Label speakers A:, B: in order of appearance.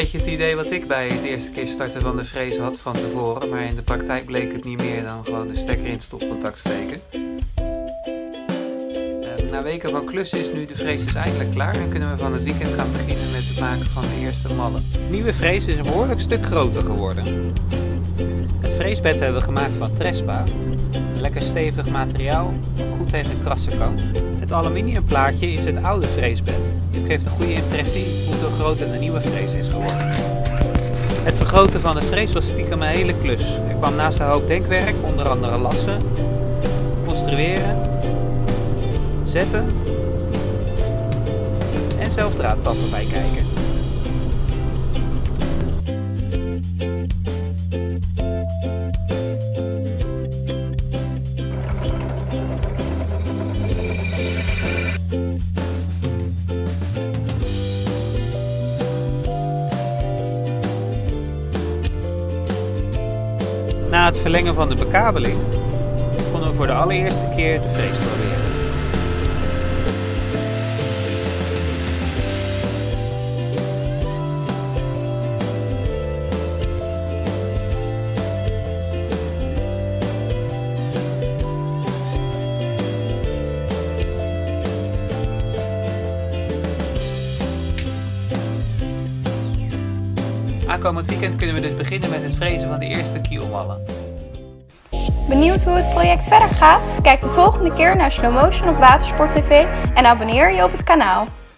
A: beetje het idee wat ik bij het eerste keer starten van de frees had van tevoren, maar in de praktijk bleek het niet meer dan gewoon de stekker in het stopcontact steken. Na weken van klussen is nu de frees dus eindelijk klaar en kunnen we van het weekend gaan beginnen met het maken van de eerste mallen. De nieuwe frees is een behoorlijk stuk groter geworden. Het freesbed hebben we gemaakt van Trespa. Een lekker stevig materiaal, dat goed tegen krassen kan. Het aluminiumplaatje is het oude freesbed. Dit geeft een goede impressie hoeveel groter de nieuwe frees is geworden. Het vergroten van de frees was stiekem een hele klus. Er kwam naast een hoop denkwerk, onder andere lassen, construeren, zetten en zelf draadtappen bij kijken. Na het verlengen van de bekabeling konden we voor de allereerste keer de frees proberen. Aankomend weekend kunnen we dus beginnen met het frezen van de eerste kielmallen.
B: Benieuwd hoe het project verder gaat? Kijk de volgende keer naar Slow Motion op Watersport TV en abonneer je op het kanaal.